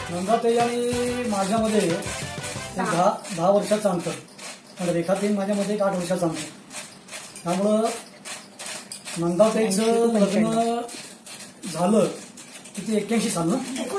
नंदाताई आणि माझ्यामध्ये एक 10 वर्षाचं अंतर, आणि रेखाताई माझ्यामध्ये एक 8 वर्षाचं अंतर. त्यामुळं नंदाताईचं लग्न झालं किती 81 साल ना,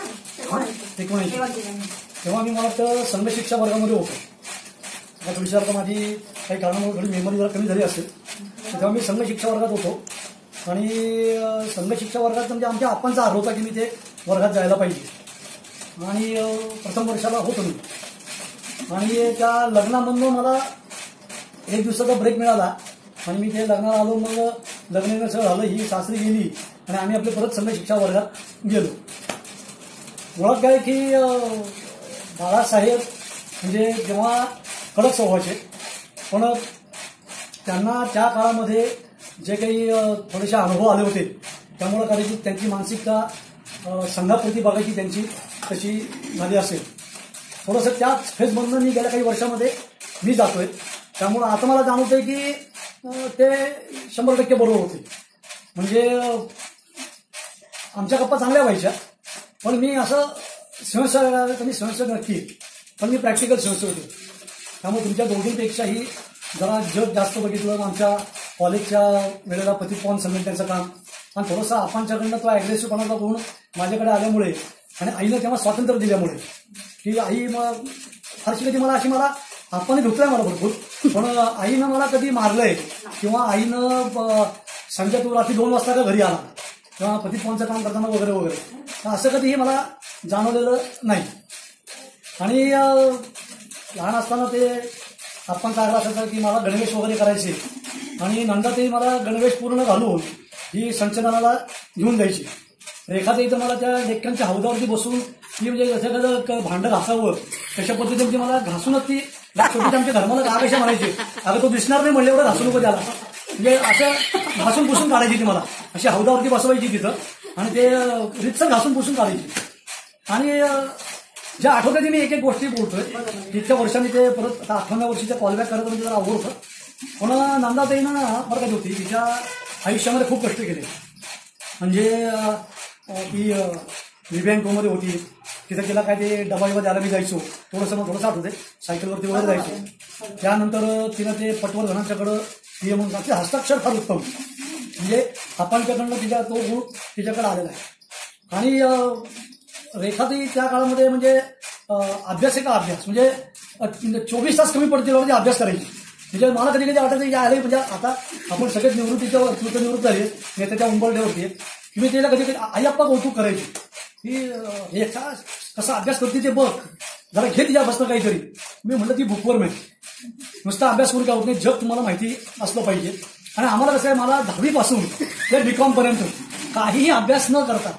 19. तेव्हा मी मला वाटतं संघ शिक्षा वर्गामध्ये होतो. आता थोडीशी आता माझी काही कारणामुळे थोडी मेमरी जरा कमी झाली असेल. तेव्हा मी संघ शिक्षा वर्गात होतो आणि संघ शिक्षा वर्गात म्हणजे आमच्या आप्पांचा आग्रह होता की मी ते वर्गात जायला पाहिजे, आणि प्रथम वर्षाला होतो मी. आणि त्या लग्नामधून मला 1 दिवसाचा ब्रेक मिळाला आणि मी ते लग्नाला आलो. मग लग्न सगळं झालं, ही सासरी गेली आणि आम्ही आपले परत संघ शिक्षा वर्गात गेलो. ओळख काय की बाळासाहेब म्हणजे जेव्हा कडक स्वभावाचे, पण त्यांना त्या काळामध्ये जे काही थोडेसे अनुभव आले होते त्यामुळे कदाचित त्यांची मानसिकता संघाप्रती बघायची त्यांची तशी झाली असेल. थोडंसं त्याच फेजमधून मी गेल्या काही वर्षामध्ये मी जातोय. त्यामुळं आता मला जाणवतंय की ते 100% बरोबर होते. म्हणजे आमच्या गप्पा चांगल्या व्हायच्या, पण मी असं स्वयंसेवक नक्की, पण मी प्रॅक्टिकल स्वयंसेवक होते. त्यामुळे तुमच्या दोघींपेक्षाही जरा जग जास्त बघितलं आमच्या कॉलेजच्या वेळेला पतितपावन संघटनेचं काम, आणि थोडंसं आपांच्याकडनं तो अग्रेसिव्हपणाचा गुण माझ्याकडे आल्यामुळे आणि आईनं तेव्हा स्वातंत्र्य दिल्यामुळे की आई मग फारशी कधी मला आपाने धुतलाय मला भरपूर, पण आईनं मला कधी मारलंय किंवा आईनं संजय तू रात्री 2 वाजता का घरी आला किंवा पतितपावनचं काम करताना वगैरे वगैरे, असं कधीही मला जाणवलेलं नाही. आणि लहान असताना ते आप्पांचा आग्रह असायचा की मला गणवेश वगैरे करायचे, आणि नंदाताई मला गणवेश पूर्ण घालून ही संचलनाला घेऊन जायची. रेखाताई तर मला त्या डेक्कनच्या हौदावरती बसून ती म्हणजे जसं एखादं भांडं घासावं तशा पद्धतीने म्हणजे मला घासूनच ती छोटी आमच्या धर्माला का कशा म्हणायची, अगं तो दिसणार नाही म्हणले एवढं घासू नको त्याला, म्हणजे असं घासून पुसून काढायची ती मला, अशी हौदावरती बसवायची तिथं आणि ते रितसर घासून पुसून काढायची. आणि ज्या आठवड्यात मी एक गोष्टी बोलतोय तितक्या वर्षांनी ते परत आता 18व्या वर्षीच्या कॉलबॅक करत म्हणजे जरा अवघड होतं. पण नंदाताईनं बरं काय होती तिच्या आयुष्यामध्ये खूप कष्ट केले. म्हणजे ती विबँकोमध्ये होती, तिथं तिला काय ते डबाईवर द्यायला मी जायचो, थोडंसं आठवते, सायकलवरती वगैरे जायचो. त्यानंतर तिनं ते पटवर्धनांच्याकडं ती म्हणून तिचं हस्ताक्षर फार उत्तम, म्हणजे आपांच्याकडनं तिच्या तो गुण तिच्याकडे आलेला आहे. आणि रेखाताई त्या काळामध्ये म्हणजे अभ्यास म्हणजे 24 तास कमी पडतील म्हणजे अभ्यास करायची. म्हणजे मला कधी वाटायचं की आले म्हणजे आता आपण सगळेच निवृत्त झाले नेत्याच्या उंबरठ्यावरती की मी तिला कधी आई आप्पा कौतुक करायची की कसा अभ्यास करते ते बघ, जरा घे तिच्या बसणं काहीतरी. मी म्हटलं ती बुकवर्म आहे, नुसता अभ्यास करून काय होत नाही, जग तुम्हाला माहिती असलं पाहिजे. आणि आम्हाला कसं आहे, मला 10वी पासून ते BCom पर्यंत काहीही अभ्यास न करता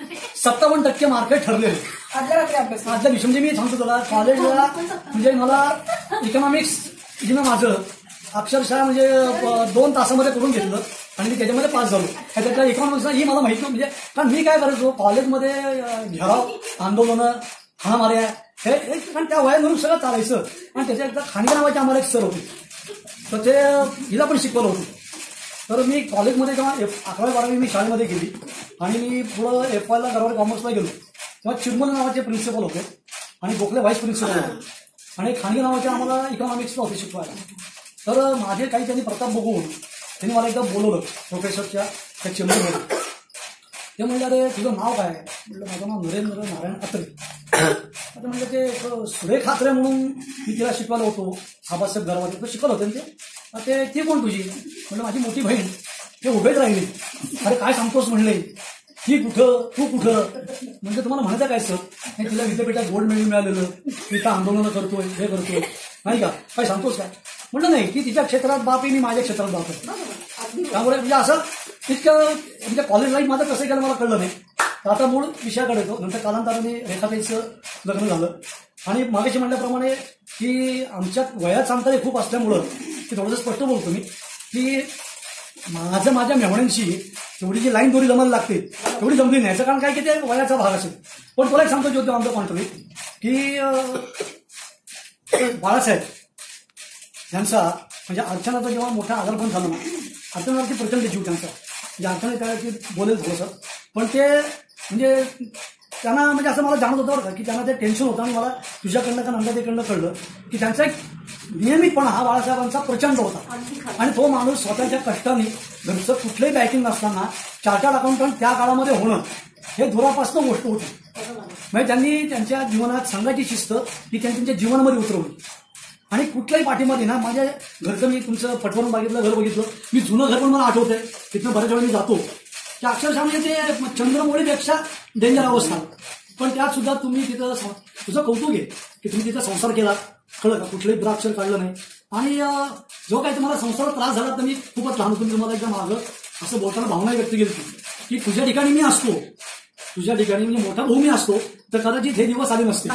57% मार्क ठरलेले आजच्या दिवशी. म्हणजे मी सांगतो तुला कॉलेजला म्हणजे मला इकॉनॉमिक्स जिनं माझं अक्षरशः म्हणजे 2 तासामध्ये करून घेतलं आणि मी त्याच्यामध्ये पास झालो. त्याच्यातल्या इकॉनॉमिक्सला ही मला माहिती म्हणजे, कारण मी काय करायचो कॉलेजमध्ये घेराव आंदोलनं हाणामाऱ्या हे कारण त्या वयात सगळं चालायचं. आणि त्याच्या एकदा खांडे नावाचे आम्हाला एक सर होते, तर ते हिला पण शिकवलं होतं. तर मी कॉलेजमध्ये जेव्हा 11वी-12वी मी शाळेमध्ये गेली आणि मी पुढं FYला गरवारे कॉमर्सला गेलो तेव्हा चिरमल नावाचे प्रिन्सिपल होते आणि गोखले व्हाईस प्रिन्सिपल होते आणि खांडे नावाचे आम्हाला इकॉनॉमिक्सला होते शिकवायला. तर माझे काही त्यांनी प्रताप बघून त्यांनी मला एकदा बोलवलं प्रोफेसरच्या त्या चेंबरमध्ये. ते म्हणलं अरे तुझं नाव काय? म्हटलं माझं नाव नरेंद्र नारायण अत्रे. आता म्हणलं ते सुरेख अत्रे म्हणून मी तिला शिकवायला होतो, आबासाहेब घरामध्ये तो शिकवलं होतं ते ती कोण तुझी? म्हणलं माझी मोठी बहीण. ते उभेच राहिले, अरे काय सांगतोस म्हणले, ही कुठं तू कुठं? म्हणजे तुम्हाला म्हणायचं काय सर, नाही तिला विद्यापीठात गोल्ड मेडल मिळालेलं, तिथं आंदोलनं करतोय हे करतोय नाही का, काय सांगतोस काय? म्हटलं नाही, की तिच्या क्षेत्रात बाप आहे, मी माझ्या क्षेत्रात बाप आहे. त्यामुळे म्हणजे असं इतकं म्हणजे कॉलेज लाईफ माझं कसं केलं मला कळलं नाही. तर आता मूळ विषयाकडे येतो. नंतर कालांतराने रेखाताईचं लग्न झालं आणि मागाशी म्हटल्याप्रमाणे की आमच्यात वयाचं अंतर खूप असल्यामुळं की थोडंसं स्पष्ट बोलतो मी की माझ्या मेहण्यांशी तेवढी जी लाईन दोरी जमायला लागते तेवढी जमली नाही. याचं कारण काय की ते वयाचा भाग असेल. पण तुला एक सांगतो ज्योती आमचं कॉन्ट्री की बाळासाहेब यांचा म्हणजे अर्चनाचा जेव्हा मोठा आजारपण झाला ना, अर्चनावरती प्रचंड जीव त्यांचा, म्हणजे अर्चना काय की बोलेल थोडंसं, पण ते म्हणजे त्यांना म्हणजे असं मला जाणवत होतं बरं का की त्यांना ते टेन्शन होतं आणि मला तुझ्याकडनं का नंदादेकडनं कळलं की त्यांचा एक नियमितपणा हा बाळासाहेबांचा प्रचंड होता. आणि तो माणूस स्वतःच्या कष्टाने घरचं कुठलंही बँकिंग नसताना चार्टर्ड अकाउंटंट त्या काळामध्ये होणं हे दुरापासून गोष्ट होती. म्हणजे त्यांनी त्यांच्या जीवनात सांगायची शिस्त ही त्यांनी त्यांच्या जीवनामध्ये उतरवली. आणि कुठल्याही पाठीमध्ये ना माझ्या घरचं मी तुमचं पटवरून बघितलं, घर बघितलं, मी जुनं घर पण मला आठवतंय, तिथनं बऱ्याच वेळा मी जातो की अक्षरशः म्हणजे ते चंद्रमौळीपेक्षा डेंजर अवस्था. पण त्यात सुद्धा तुम्ही तिथं तुझं कौतुक आहे की तुम्ही तिथं संसार केला, कळलं का, कुठलंही द्राक्षर काढलं नाही. आणि जो काही तुम्हाला संसारात त्रास झाला तर मी खूपच लहान होतो, तुम्हाला एकदा मागं असं बोलताना भावना व्यक्त केली की तुझ्या ठिकाणी मी असतो, तुझ्या ठिकाणी म्हणजे मोठा भाऊ मी असतो तर कदाचित हे दिवस आले नसते,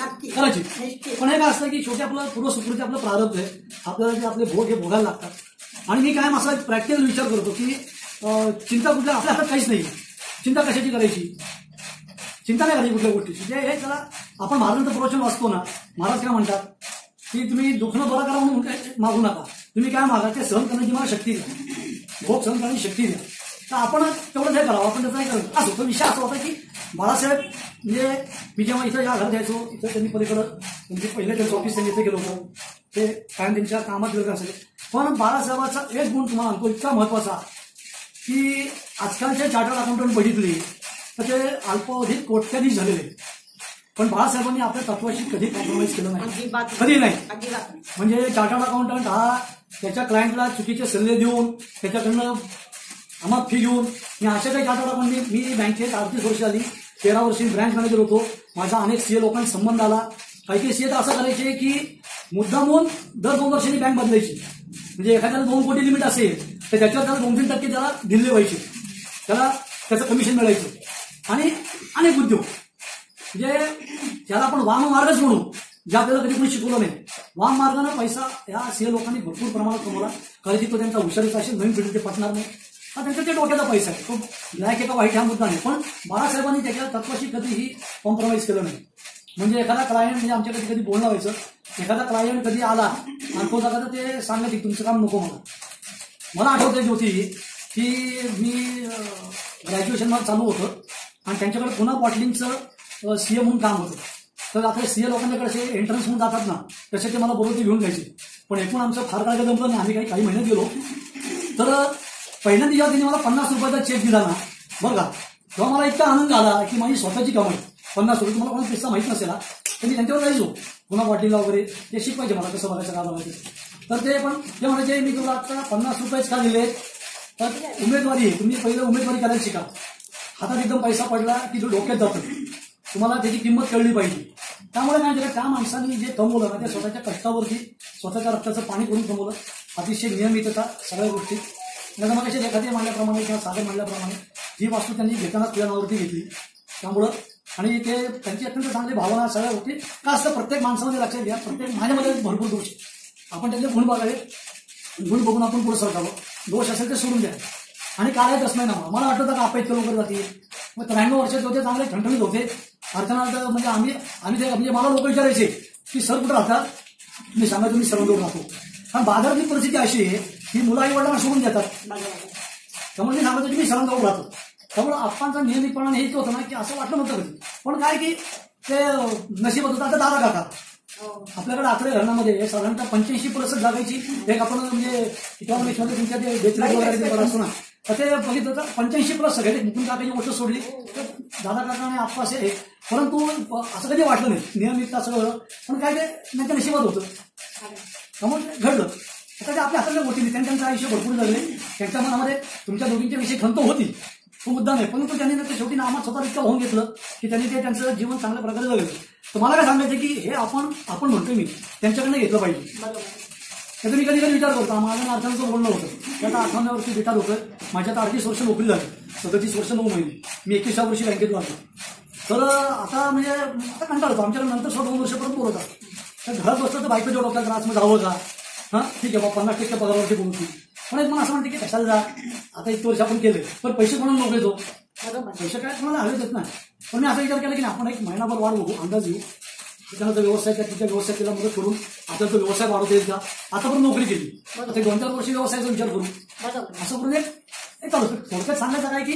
कदाचित. पण हे काय असतं की शेवटी आपलं पूर्व सुकृती आपलं प्रारब्ध आहे, आपल्याला जे आपले भोग हे भोगायला लागतात. आणि मी कायम असा प्रॅक्टिकल विचार करतो की चिंता कुठल्या आपल्या हातात काहीच नाही, चिंता कशाची करायची, चिंता नाही करायची कुठल्या गोष्टीची. जे हे त्याला आपण महाराजांचं प्रवचन वाचतो ना, महाराज काय म्हणतात की तुम्ही दुखणं बरं करा म्हणून काय मागू नका, तुम्ही काय मागा ते सहन करण्याची मला शक्ती द्या, भोग सहन करण्याची शक्ती द्या. तर आपण तेवढं नाही करावं, आपण त्याचं नाही करत. असं तो विषय असा होता की बाळासाहेब म्हणजे मी जेव्हा इथं या घरात जायचो, इथं त्यांनी पलीकडं म्हणजे पहिलं त्यांचं ऑफिस त्यांनी इथे गेलो होतं, ते कायम त्यांच्या कामात वेगळं असेल. पण बाळासाहेबाचा एक गुण तुम्हाला आणतो इतका महत्वाचा की आजकालचे चार्टर्ड अकाउंटंट बघितली तर ते अल्पावधीत कोट्याधीश झालेले, पण बाळासाहेबांनी आपल्या तत्वाशी कधी कॉम्प्रोमाइज केलं नाही, कधी नाही. म्हणजे चार्टर्ड अकाउंटंट हा त्याच्या क्लायंटला चुकीचे सल्ले देऊन त्याच्याकडनं आम्हाला फी घेऊन मी अशा काही चार्टर्ड अकाउंटंट मी बँकेत 38 वर्ष आली, 13 वर्षी ब्रँच मॅनेजर होतो. माझा अनेक सीए लोकांशी संबंध आला. काही सीए तर असं करायचे की मुद्दामून दर 2 वर्षांनी बँक बदलायची. म्हणजे एखाद्याला 2 कोटी लिमिट असेल तर त्याच्यावर त्याला 2-3% त्याला दिले पाहिजे, त्याला त्याचं कमिशन मिळायचं. आणि अनेक उद्योग म्हणजे त्याला आपण वाममार्गच म्हणू, जे आपल्याला कधी कोणी शिकवलं नाही. वाममार्गानं पैसा या सीए लोकांनी भरपूर प्रमाणात कमवला. कदाचित तो त्यांचा हुशारीचा असेल, नवीन पिढी ते पटणार नाही, हा त्यांचा ते डोक्याचा पैसा आहे, तो ब्लॅक एका वाईट हा मुद्दा नाही. पण बाळासाहेबांनी त्याच्या तत्वाशी कधीही कॉम्प्रोमाइज केलं नाही. म्हणजे एखादा क्लायंट म्हणजे आमच्या कधी बोलणं व्हायचं, एखादा क्लायंट कधी आला आणि तो जागा तर ते सांगत की तुमचं काम नको मला आठवते ज्योती की मी ग्रॅज्युएशन मला चालू होतं आणि त्यांच्याकडे पुन्हा बॉटलिंगचं सीए म्हणून काम होतं. तर आता सीए लोकांच्याकडे असे एंट्रन्स म्हणून जातात ना, तसे ते मला बरोबर ते घेऊन जायचे. पण एकूण आमचं फार काय जमलं नाही, आम्ही काही महिन्यात गेलो. तर पहिल्यांदा जेव्हा त्यांनी मला 50 रुपयाचा चेक दिला ना बरं का, तेव्हा मला इतका आनंद आला की माझी स्वतःची कमाई 50 रुपये. तुम्हाला कोणा पैसा माहीत नसेल त्यांनी त्यांच्यावर जायचो पुन्हा बॉटलीला वगैरे, ते शिकवायचे मला कसं बघायचं का बघायचं. तर ते पण ते म्हणायचे मी तुला आता 50 रुपयेच का दिले, तर उमेदवारी आहे, तुम्ही पहिलं उमेदवारी करायला शिका. हातात एकदम पैसा पडला की जो डोक्यात जातो, तुम्हाला त्याची किंमत कळली पाहिजे. त्यामुळे काय झालं, त्या माणसांनी जे कमवलं ना ते स्वतःच्या कष्टावरती स्वतःच्या रक्ताचं पाणी करून कमवलं. अतिशय नियमितता सगळ्या गोष्टी. मग कसे एखाद्या मांडल्याप्रमाणे किंवा सागर मांडल्याप्रमाणे ही वास्तू त्यांनी घेताना तुझ्या नावावरती घेतली. त्यामुळं आणि ते त्यांची अत्यंत चांगली भावना सगळ्या गोष्टी का असतं प्रत्येक माणसामध्ये लक्षात घ्या, प्रत्येक माझ्यामध्ये भरपूर दोष आहे. आपण त्यातले गुण बघावे, गुण बघून आपण पुढे सरकावं, दोष असेल ते सोडून द्या. आणि काढायचंच नाही ना. मला वाटतं का अपेक्षा लवकर जाते. मग 93 वर्षाचे होते, चांगले ठणठणीत होते. अर्थात म्हणजे आम्ही ते म्हणजे मला लोक विचारायचे की सर कुठं राहतात, मी सांगायचो मी सरंजवळ राहतो. कारण बाजारातली परिस्थिती अशी आहे की मुलं आई वडिलांना सोडून देतात, त्यामुळे मी सांगायचो की मी सरंजवळ राहतो. त्यामुळे आप्पांचा नियमितपणा हेच होतं ना की असं वाटलं नव्हतं कधी. पण काय की ते नशिबात होतं. आता दादा काका आपल्याकडे आकडे घरामध्ये साधारणतः 85% जागायची एक आपण म्हणजे इकॉनॉमिक्समध्ये तुमच्या ते बेचलर वगैरे असतो ना, तर ते बघितलं तर 85+ सगळे मुकुंद काकाची गोष्ट सोडली तर दादा काका आणि आप्पा असे आहे. परंतु असं कधी वाटलं नाही नियमित सगळं. पण काय ते त्यांच्या नशिबात होतं, त्यामुळे घडलं. आता ते आपल्या हातातल्या गोष्टी त्यांचं आयुष्य भरपूर झाले. त्यांच्या मनामध्ये तुमच्या दोघींच्या विषयी खंत होती, तो मुद्दा नाही. परंतु त्यांनी नंतर शेवटी नामात स्वतः इतकं होऊन घेतलं की त्यांनी ते त्यांचं जीवन चांगल्या प्रकारे जगलं. तर मला काय सांगायचं की हे आपण म्हणतोय मी त्यांच्याकडनं घेतलं पाहिजे. त्याचा मी कधी विचार करतो. माझ्या अर्थांचं बोलणं होतं, त्याचा 58व्या वर्षी रिटायर होतं. माझ्या आता 38 वर्ष नोकरी झाली, 37 वर्ष 9 महिने. मी 21व्या वर्षी बँकेत लागलो. तर आता म्हणजे आता कंटाळतो. आमच्याकडे नंतर 2 वर्षापर्यंत बोलवतात. तर घरात बसलं तर बायकोच्या डोक्यात त्रास मग जावं का, हां ठीक आहे बाबा 50% पगारावरती बोलतो. पण एक मला असं म्हणते की कशाला जा, आता इतकं वर्ष आपण केले पण पैसे कोणाला नको येतो, पैसे काय कोणाला हवेच येत नाही. पण मी असा विचार केला की आपण एक महिनाभर वाढ बघू, अंदाज येऊ. त्याच्यानंतर व्यवसाय तिच्या व्यवसाय तिला मदत करून आपल्याला तो व्यवसाय वाढवता येईल का. आता पण नोकरी केली, आता 2-4 वर्षी व्यवसायाचा विचार करू. असं करून एक चालू थोडक्यात सांगायचं काय की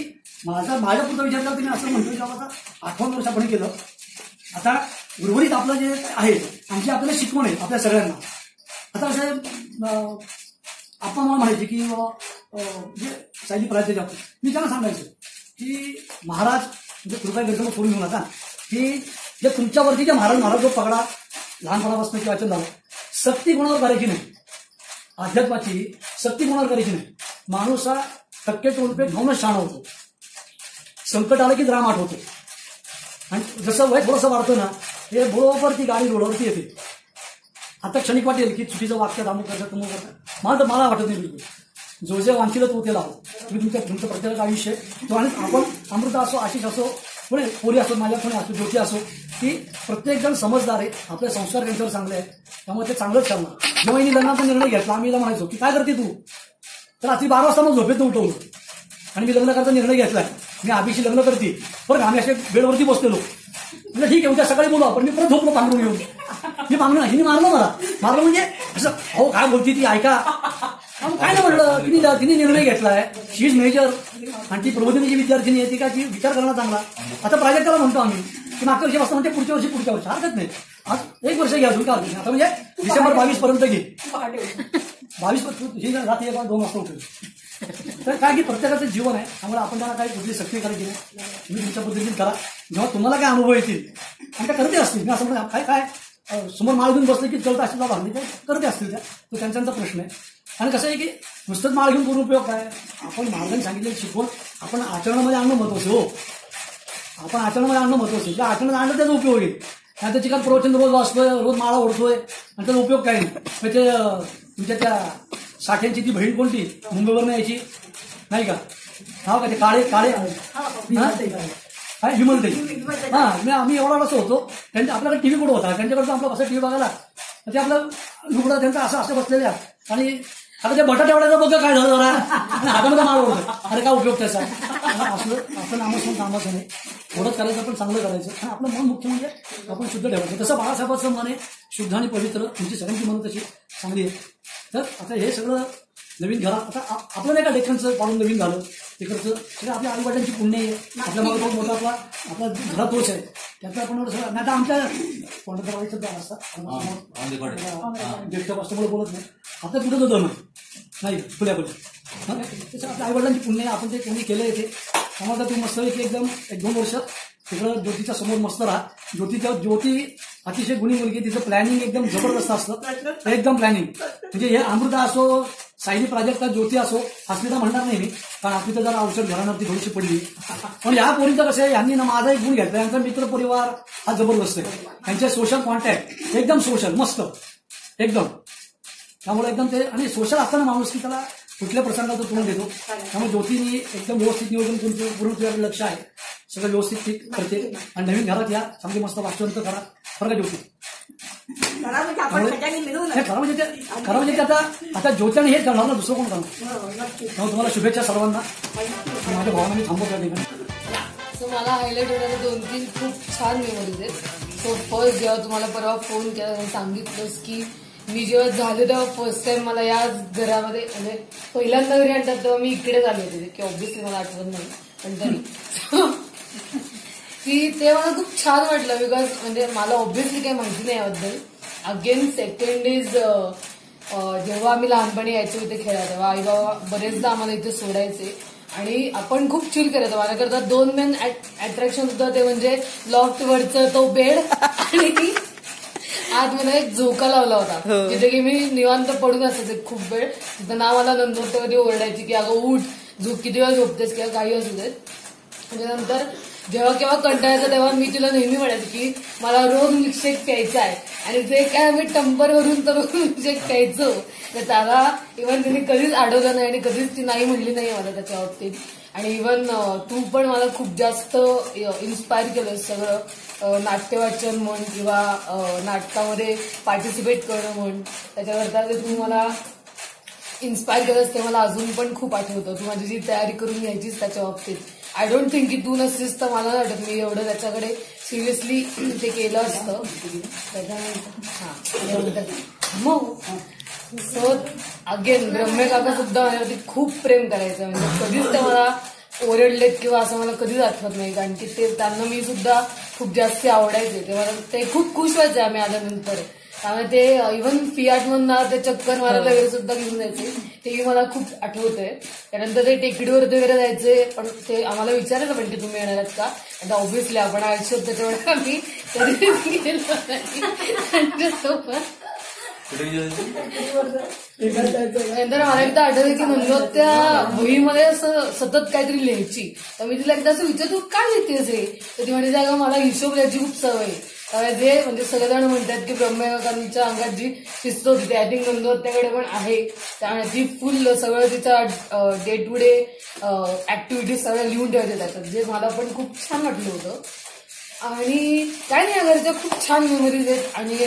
माझ्या पुढचा विचार करता मी असं म्हणतो की बाबा आता 58 वर्ष आपण केलं, आता उर्वरित आपलं जे आहे आमची आपल्याला शिकवण आहे आपल्या सगळ्यांना. आता असं आपण मला म्हणायचे की जे सायली पराजय जातो, मी त्यांना सांगायचं की महाराज म्हणजे कृपा गैरसमज सोडून घेऊ नका की जे तुमच्यावरती जे महाराज जो पगडा लहानपणापासून किंवा वाचन झालं, सक्ती कोणावर करायची नाही, अध्यात्माची सक्ती कोणावर करायची नाही. माणूस हा टक्के टोलपे घेऊनच शाण होतो, संकट आलं की द्रामाट होतो. आणि जसं वय थोडंसं वाढतं ना, हे बरोबर ती गाडी रोडवरती येते. आता क्षणिक वाटेल की चुकीचं वाक्य दामू करतात तुम्ही करतात, मला वाटत नाही बिलकुल. जो जे वांचीला तो ते लावो. तुम्ही तुमचं प्रत्येकाचं आयुष्य तो, आणि आपण अमृता असो, आशिष असो, कोणी पोरी असो, माझ्या कोणी असो, ज्योती असो, की प्रत्येक जण समजदार आहे, आपले संस्कार त्यांच्यावर चांगले आहेत, त्यामुळे ते चांगलंच चालणार. जेव्हा हिने लग्नाचा निर्णय घेतला, आम्ही हिला म्हणायचो की काय करते तू, तर रात्री 12 वाजता मग झोपेत उठवलं आणि मी लग्न करायचा निर्णय घेतलाय, मी अभिशी लग्न करते. बरं आम्ही असे बेडवरती बसलेलो, म्हणजे ठीक आहे उद्या सकाळी बोलू आपण. मी परत झोपलो पांघरून घेऊन, मी पांघरून हिने मारलं म्हणजे असं अहो काय बोलती ती ऐका, काय नाही म्हणलं. तिने निर्णय घेतलाय, शी इज मेजर, आणि ती प्रबोधिनीची विद्यार्थिनी आहे, ती काय ती विचार करणं चांगला. आता प्राजक्ताला म्हणतो आम्ही की मागच्या वर्षी वाजता म्हणते पुढच्या वर्षी हरकत नाही, आज 1 वर्ष घ्या अजून का आता, म्हणजे डिसेंबर 22 पर्यंत घे, 22 ही रात्री 2 वाजता उठेल. तर काय की प्रत्येकाचं जीवन आहे, त्यामुळे आपण त्यांना काही कुठली सक्ती करायची नाही. तुम्ही तुमच्या पद्धतीने करा, जेव्हा तुम्हाला काय अनुभव येतील आणि त्या करते असतील. मी असं म्हणतो काय समोर माळ घेऊन बसले की चलता असतील बाबा, ते करते असतील त्या, तो त्यांचा प्रश्न आहे. आणि कसं आहे की नुसतंच माळ घेऊन पूर्ण उपयोग काय, आपण महाराजांनी सांगितलेलं शिकवून आपण आचरणामध्ये आणणं महत्वाचं हो. आपण आचरणामध्ये आणणं महत्वाचं, ज्या आचरणात आणलं त्याचा उपयोग होईल. नाही त्याची काय प्रवचन रोज वाचतोय, रोज माळा ओढतोय आणि त्याचा उपयोग काय नाही. म्हणजे तुमच्या त्या साठ्यांची ती बहीण कोणती मुंबईवरून यायची नाही का, हा का ते काळे काय विमलताई, हा आम्ही एवढा असं होतो. त्यांच्या आपल्याकडे टीव्ही कुठं होता, त्यांच्याकडे आपला कसं टीव्ही बघायला, ते आपलं लुगडं त्यांचं असं बसलेले आहेत. आणि आता त्या बटाट्या एवढ्याचं बघा काय झालं जरा, आणि हातामध्ये माळ ओढतो, अरे काय उपयोग त्याचा. असं नामस्मरण कामाचं नाही, थोडंच करायचं पण चांगलं करायचं. आणि आपलं मन मुख्य म्हणजे आपण शुद्ध ठेवायचं. तसं बाळासाहेबांचं मन आहे शुद्ध आणि पवित्र, तुमची सगळ्यांची मन तशी चांगली आहे. तर आता हे सगळं नवीन घरात, आता आपलं नाही का लेखनचं पाडून नवीन झालं तिकडचं, सगळं आपल्या आईवडिलांची पुण्य आहे. आपल्या मागे खूप मोठा आपला घरात तोच आहे, त्याचा आपण सगळं. नाही तर आमच्या कोणाचं ज्येष्ठ वास्तवमुळे बोलत नाही, आता कुठं तो दम नाही खुल्या त्याचं आपल्या आईवडिलांची पुण्य आहे, आपण ते कोणी केलं येते. त्यामुळे ते मस्त की एकदम 1-2 वर्ष तिकडं ज्योतीच्या समोर मस्त राहा. ज्योती अतिशय गुणी मुलगी, तिचं प्लॅनिंग एकदम जबरदस्त असतं, एकदम प्लॅनिंग. म्हणजे हे अमृता असो, सायली प्राजक्ता, ज्योती असो, अस्मिता म्हणणार नाही मी, कारण अस्मिता जरा औषध घरावरती थोडीशी पडली. पण या पोरीचं कसं आहे, यांनी ना माझा एक गुण घेतला, यांचा मित्र परिवार हा जबरदस्त आहे, त्यांचे सोशल कॉन्टॅक्ट एकदम सोशल मस्त एकदम. त्यामुळे एकदम ते, आणि सोशल असताना माणूस की त्याला कुठल्या प्रसंगात तो तोंड देतो. त्यामुळे ज्योतीने एकदम व्यवस्थित नियोजन करून तुझ्याकडे लक्ष आहे, सगळं व्यवस्थित ठीक करते. आणि नवीन घरात या चांगली मस्त वास्तवंत करा, फरक आहे ज्योती. खरं म्हणजे आता ज्योतीने हेच करणार ना, दुसरं कोण करणार. तुम्हाला शुभेच्छा सर्वांना. माझ्या भावाने मी थांबवतो त्या ठिकाणी. सो मला हायलाईट होणारे 2-3 खूप छान मेमरीज आहेत. सो फर्स्ट जेव्हा तुम्हाला परवा फोन केला सांगितलंस की मी जेव्हा झाले तेव्हा फर्स्ट टाइम मला या घरामध्ये, म्हणजे पहिल्यांदा घरी आणतात तेव्हा मी इकडेच आले होते, की ऑब्व्हियसली मला आठवत नाही पण तरी की ते मला खूप छान वाटलं. बिकॉज म्हणजे मला ऑब्व्हियसली काही माहिती नाही याबद्दल. अगेन सेकंड इज जेव्हा आम्ही लहानपणी यायचो इथे खेळायला, तेव्हा आई बाबा बरेचदा आम्हाला इथे सोडायचे आणि आपण खूप चिल करायचो. माझ्याकरता 2 मेन अट्रॅक्शन होतं, ते म्हणजे लॉफ्ट वरचं तो बेड आणि आज मला एक झोका लावला होता जिथे की मी निवांत पडून असायचे खूप वेळ. तिथं ना मला नंतर कधी ओरडायची की अगं उठ, किती वेळा झोपतेस किंवा काही असू देत. त्याच्यानंतर जेव्हा केव्हा कंटाळायचं तेव्हा मी तिला नेहमी म्हणायचे की मला रोज मिल्कशेक प्यायचा आहे, आणि ते काय आम्ही टंपरवरून तर मिल्कशेक प्यायचो. तर त्याला इव्हन तिने कधीच अडवलं नाही आणि कधीच ती नाही म्हणली नाही मला त्याच्या बाबतीत. आणि इव्हन तू पण मला खूप जास्त इन्स्पायर केलं सगळं, नाट्यवाचन म्हण किंवा नाटकामध्ये पार्टिसिपेट करणं म्हण, त्याच्याकरता ते तू मला इन्स्पायर केलंस ते मला अजून पण खूप आठवतं. तू माझी जी तयारी करून घ्यायचीस त्याच्या बाबतीत, आय डोंट थिंक की तू नसतीस तर मला वाटत मी एवढं त्याच्याकडे सिरियसली ते केलं असतं. त्याच्यानंतर मग सो अगेन ब्रह्मे काका सुद्धा माझ्यावरती खूप प्रेम करायचं, म्हणजे कधीच ते मला ओरडलेत किंवा असं मला कधीच आठवत नाही, कारण की ते त्यांना मी सुद्धा खूप जास्त आवडायचे. ते मला ते खूप खुश व्हायचे आम्ही आल्यानंतर. त्यामुळे ते इव्हन फियाट म्हणून ते चक्कर मारायला वगैरे सुद्धा घेऊन जायचे, तेही मला खूप आठवतंय. त्यानंतर ते टेकडीवर वगैरे जायचे, पण ते आम्हाला विचारायचं पण की तुम्ही येणार आहात का. आता ऑब्व्हियसली आपण आयुष्यात त्याच्यामुळे आम्ही कधीच गेलो नाही त्यांच्यासोबत. नंतर मला एकदा आठवलं की नंतर त्या वहीमध्ये असं सतत काहीतरी लिहायची. तर मी तिला एकदा असं विचारतो काय लिहितेस हे, तर ती म्हणजे अगं मला हिशोब लिहायची खूप सवय. जे म्हणजे सगळेजण म्हणतात की ब्रह्मकांच्या अंगात जी शिस्त होती ती आय थिंक नंदोत्याकडे पण आहे. त्यामुळे ती फुल सगळं तिच्या डे टू डे ऍक्टिव्हिटीज सगळ्या लिहून ठेवायच्या जातात, जे मला पण खूप छान वाटलं होतं. आणि काय नाही, या घरच्या खूप छान मेमरीज आहेत. आणि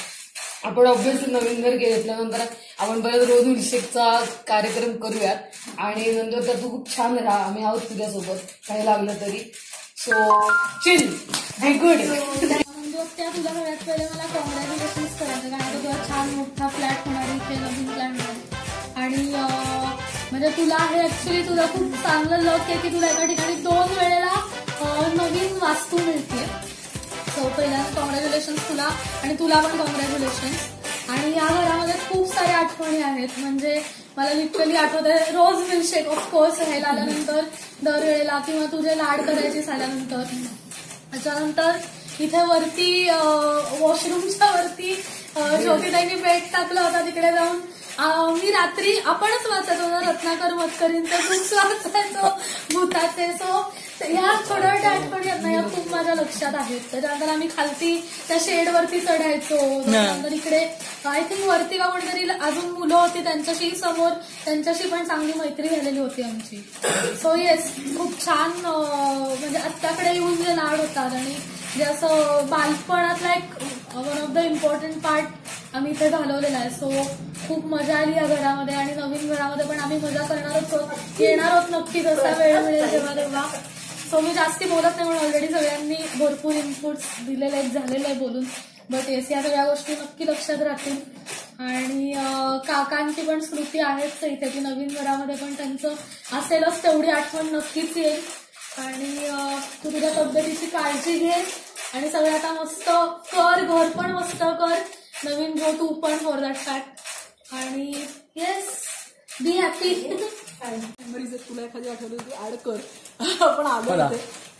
आपण ऑब्व्हियसली नवीन घर घेतल्यानंतर आपण परत रोज मिल्कशेकचा कार्यक्रम करूयात. आणि नंतर तर तू खूप छान राहा, आम्ही आहोत तुझ्यासोबत काही लागलं तरी. So chill be good. त्या तुला सगळ्यात पहिले मला कॉंग्रॅच्युलेशन्स करायचं, कारण तुला छान मोठा फ्लॅट होणार इथे, नवीन फ्लॅट. आणि म्हणजे तुला हे ऍक्च्युली तुला खूप चांगलं लक आहे की तुला एका ठिकाणी 2 वेळेला नवीन वास्तू मिळते. सो पहिल्यांदा कॉंग्रॅच्युलेशन्स तुला, आणि तुला पण कॉंग्रॅच्युलेशन्स. आणि या घरामध्ये खूप साऱ्या आठवणी आहेत. म्हणजे मला लिटरली आठवत आहे रोज मिल्कशेक ऑफकोर्स राहायला आल्यानंतर दरवेळेला, किंवा तुझे लाड करायचे आल्यानंतर. त्याच्यानंतर इथे वरती वॉशरूमच्या वरती ज्योतिताईंनी बेड टाकला होता, तिकडे जाऊन मी रात्री आपणच वाचायचो ना रत्नाकर मतकरींचं बुक्स वाचायचो भूताचे. सो ह्या थोड्या आठवणी आहेत ना, या खूप माझ्या लक्षात आहेत. त्याच्यानंतर आम्ही खालती त्या शेडवरती चढायचो. त्यानंतर इकडे आय थिंक वरती का कोणतरी अजून मुलं होती, त्यांच्याशी पण चांगली मैत्री झालेली होती आमची. सो येस, खूप छान म्हणजे आत्ताकडे येऊन जे लाड होतात आणि जे असं बालपणातला एक one of the important part आम्ही इथे घालवलेला आहे. सो खूप मजा आली या घरामध्ये, आणि नवीन घरामध्ये पण आम्ही मजा करणारच आहोत, येणार आहोत नक्की जसा वेळ मिळेल तेव्हा. सो मी जास्ती बोलत नाही, म्हणून ऑलरेडी सगळ्यांनी भरपूर इनपुट्स दिलेले आहेत, झालेले आहे बोलून. बट येस, या सगळ्या गोष्टी नक्की लक्षात राहतील. आणि काकांची पण स्मृती आहेच इथे, की नवीन घरामध्ये पण त्यांचं असेलच तेवढी आठवण नक्कीच येईल. आणि तू तुझ्या तब्येतीची काळजी घे, आणि सगळं आता मस्त कर, घर पण मस्त कर, नवीन जो तू पण फॉर दॅट फॅक्ट. आणि येस, बी हॅपी. मेमरीज तुला एखादी आठवली ती ऍड कर. आपण आलो होते,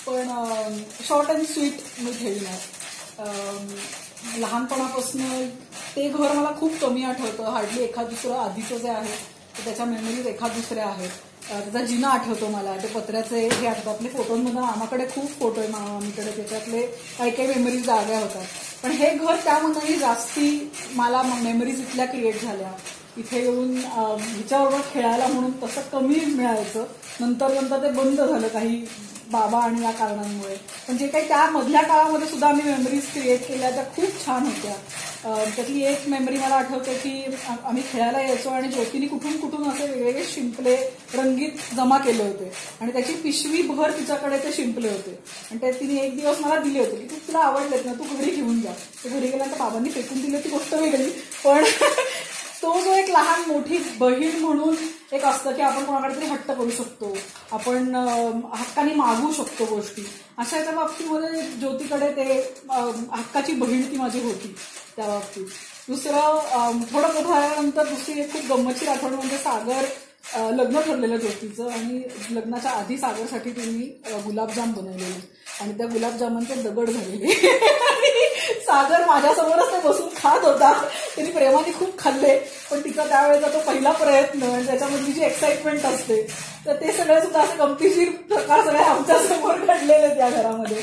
पण शॉर्ट अँड स्वीट मी ठेवणार. लहानपणापासून ते घर मला खूप कमी आठवतं, हार्डली एखाद दुसरं आधीचं जे आहे त्याच्या मेमरीज एखाद दुसऱ्या आहेत. त्याचा जिना आठवतो मला, ते पत्र्याचे हे आठवतं. आपले फोटोंमधून मामाकडे खूप फोटो आहे, मामाकडे त्याच्यातले काही काही मेमरीज जाग्या होतात. पण हे घर त्या मनाने जास्ती मला मेमरीज इथल्या क्रिएट झाल्या. इथे येऊन हिच्याबरोबर खेळायला म्हणून तसं कमी मिळायचं. नंतर ते बंद झालं काही बाबा आणि या कारणांमुळे. पण जे काही त्या मधल्या काळामध्ये सुद्धा आम्ही मेमरीज क्रिएट केल्या त्या खूप छान होत्या. त्यातली एक मेमरी मला आठवते की आम्ही खेळायला यायचो आणि ज्योतीने कुठून कुठून असे वेगवेगळे शिंपले रंगीत जमा केले होते, आणि त्याची पिशवी भर तिच्याकडे ते शिंपले होते. आणि ते तिने एक दिवस मला दिले होते की तुला आवडलेत ना, तू घरी घेऊन जा. ते घरी गेल्यानंतर बाबांनी फेकून दिली ती गोष्ट वेगळी, पण तो जो एक लहान मोठी बहीण म्हणून एक असतं की आपण कोणाकडे तरी हट्ट करू शकतो, आपण हक्काने मागू शकतो गोष्टी. अशा एका बाबतीमध्ये ज्योतीकडे ते हक्काची बहीण ती माझी होती त्या बाबतीत. दुसरं थोडं मोठं झाल्यानंतर दुसरी एक खूप गंमतशीर आठवण म्हणजे सागर लग्न ठरलेलं ज्योतीचं, आणि लग्नाच्या आधी सागरसाठी तिने गुलाबजाम बनवलेले, आणि त्या गुलाबजामांचे दगड झालेले. सागर माझ्यासमोरच ते बसून खात होता. त्यांनी प्रेमाने खूप खाल्ले, पण तिचा त्यावेळेचा तो पहिला प्रयत्न आणि त्याच्यामधली जी एक्साइटमेंट असते, तर ते सगळे सुद्धा असे गमतीशीर प्रकार सगळे आमच्या समोर घडलेले त्या घरामध्ये.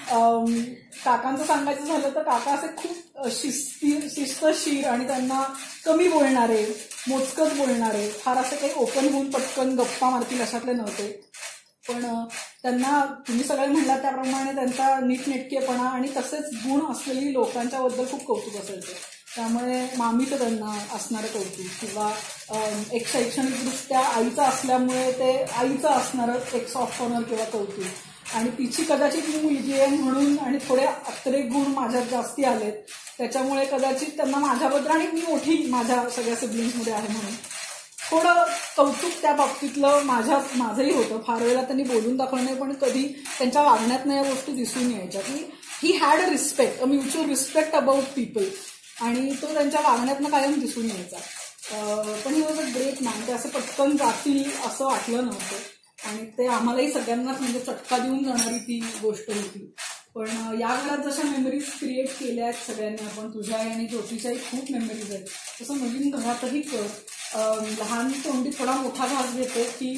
काकांचं सांगायचं झालं तर काका असे खूप शिस्तशीर आणि त्यांना कमी बोलणारे, मोजकच बोलणारे, फार असे काही ओपन होऊन पटकन गप्पा मारतील अशातले नव्हते. पण त्यांना तुम्ही सगळे म्हणला त्याप्रमाणे त्यांचा नीटनेटकेपणा आणि तसेच गुण असलेली लोकांच्याबद्दल खूप कौतुक असायचं. त्यामुळे मामीचं त्यांना असणारं कौतुक, किंवा एक शैक्षणिकदृष्ट्या आईचं असल्यामुळे ते आईचं असणारं एक सॉफ्ट कॉर्नर किंवा कौतुक, आणि तिची कदाचित मी मुलगी आहे म्हणून आणि थोडे अतिरेक गुण माझ्यात जास्ती आलेत, त्याच्यामुळे कदाचित त्यांना माझ्याबद्दल, आणि मी मोठी माझ्या सगळ्या सिब्लिंग्समध्ये आहे म्हणून थोडं कौतुक त्या बाबतीतलं माझंही होतं. फार वेळेला त्यांनी बोलून दाखवलं नाही, पण कधी त्यांच्या वागण्यातनं या गोष्टी दिसून यायच्या की he had a respect, a mutual respect about people, आणि तो त्यांच्या वागण्यातनं कायम दिसून यायचा. पण he was a great man. ते असं पटकन जातील असं वाटलं नव्हतं, आणि ते आम्हालाही सगळ्यांनाच म्हणजे चटका देऊन जाणारी ती गोष्ट होती. पण या घरात जशा मेमरीज क्रिएट केल्या आहेत सगळ्यांनी आपण, तुझ्या आणि ज्योतीच्याही खूप मेमरीज आहेत, तसं नवीन घरातही कर. लहान तोंडी थोडा मोठा भाग घेते की